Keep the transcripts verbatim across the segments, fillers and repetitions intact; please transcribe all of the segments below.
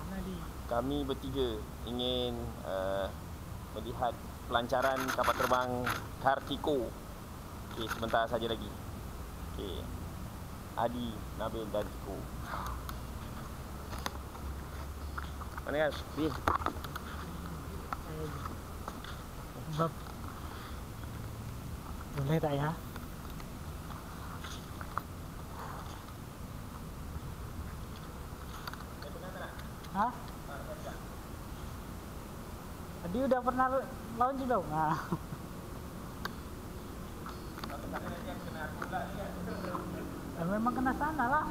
Kami bertiga ingin uh, melihat pelancaran kapal terbang Kartiko. Okey, sebentar saja lagi. Okey. Adi, Nabil dan Tiko. Mana kan? Di. Bab. Boleh tak ya? Ha? Tadi udah pernah launch belum? Nah. Ya, memang kena sana lah.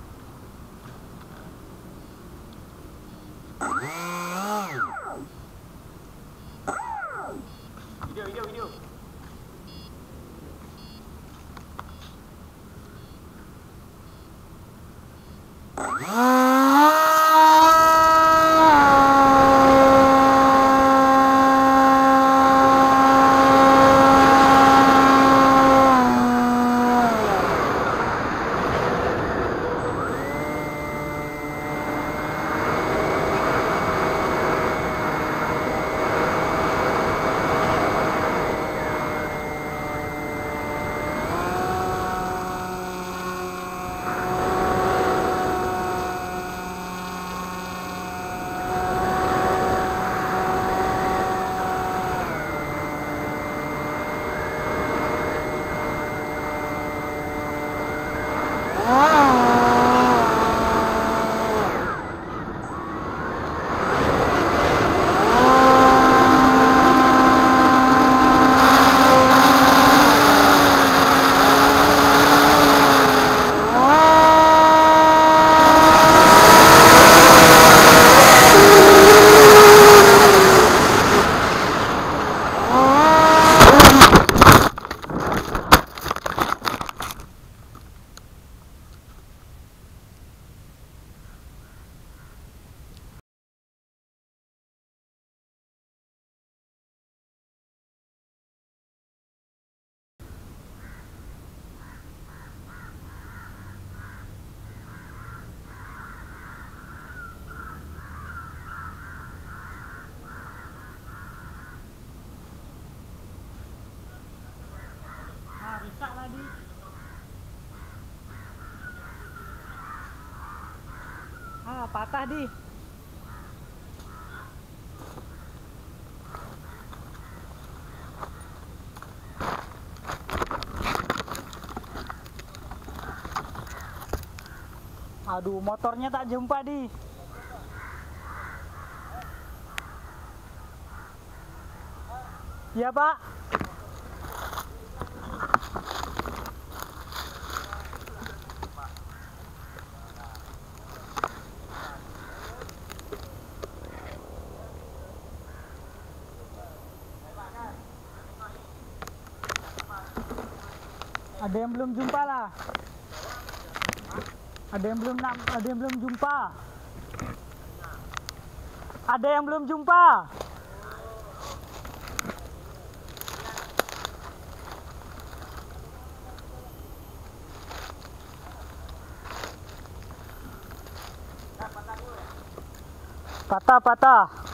Video, video, video. Ah, rusak lah di. Ah, patah di. Aduh, motornya tak jumpa di. Iya, Pak. Ada yang belum jumpa lah. Ada yang belum ada yang belum jumpa. Ada yang belum jumpa. Patah, patah.